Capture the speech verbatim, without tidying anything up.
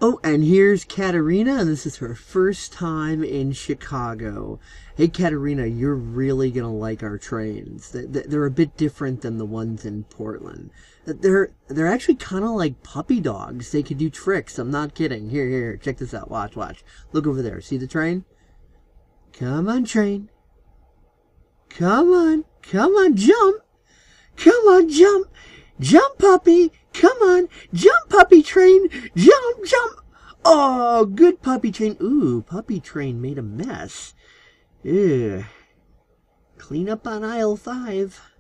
Oh, and here's Katerina, and this is her first time in Chicago. Hey, Katerina, you're really going to like our trains. They're a bit different than the ones in Portland. They're they're actually kind of like puppy dogs. They could do tricks. I'm not kidding. Here, here, check this out. Watch, watch. Look over there. See the train? Come on, train. Come on. Come on, jump. Come on, jump. Jump, puppy. Come on. Jump, puppy train. Jump, jump. Oh, good puppy train. Ooh, puppy train made a mess. Ew. Clean up on aisle five.